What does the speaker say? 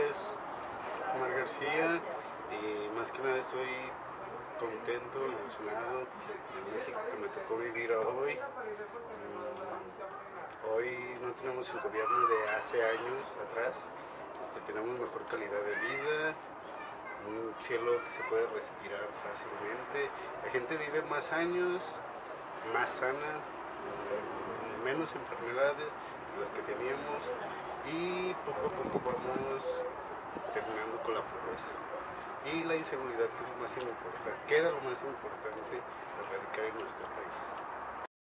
es Omar Garcia y más que nada estoy contento, emocionado en México que me tocó vivir hoy. Hoy no tenemos el gobierno de hace años atrás, tenemos mejor calidad de vida, un cielo que se puede respirar fácilmente, la gente vive más años, más sana, menos enfermedades de las que teníamos y poco a poco vamos terminando con la pobreza y la inseguridad, que es lo más importante, que era lo más importante erradicar en nuestro país.